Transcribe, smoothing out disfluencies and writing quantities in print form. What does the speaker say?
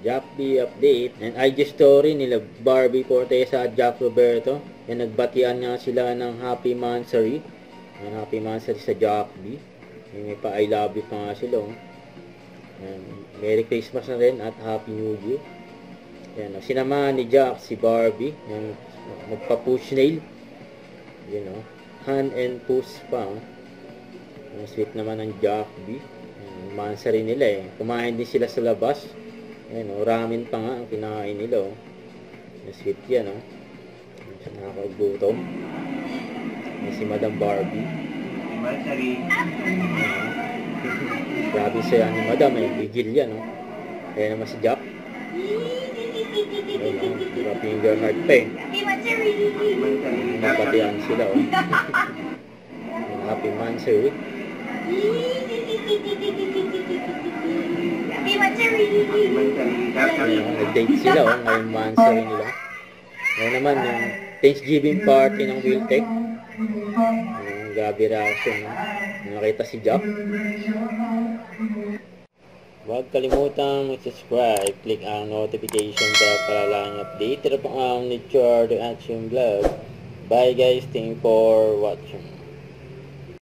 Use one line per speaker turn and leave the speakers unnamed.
Jack B update. And IG story nila Barbie Fortesa at Jack Roberto. Yan, nagbatian nga sila ng happy mansary. Yan, happy mansary sa Jack B. Yan, may pa I love you pa nga sila. Yan, Merry Christmas na rin at Happy New Year. Yan, sinamahan ni Jack si Barbie. Yan, magpa-push nail. You know, hand and push pa. Yan, sweet naman ng Jack B. Yan, mansary nila Kumain din sila sa labas. Ayan, ramen pa nga ang kinain nila, Sweet yan, Nakakagutom. Ayan, si Madam Barbie. Grabe siya ni Madam, bigil yan, Ayan naman si Jack. Ayan, finger heart pa, Napatihan sila, Happy mansary. Nag-date sila, ngayong mansary nila. Ngayon naman, yung Thanksgiving party ng Wiltec. Grabe reaction, nakita si Jack. Huwag kalimutang mag-subscribe, click ang notification bell para lang update na po ang Nature the Action Vlog. Bye guys, thank you for watching.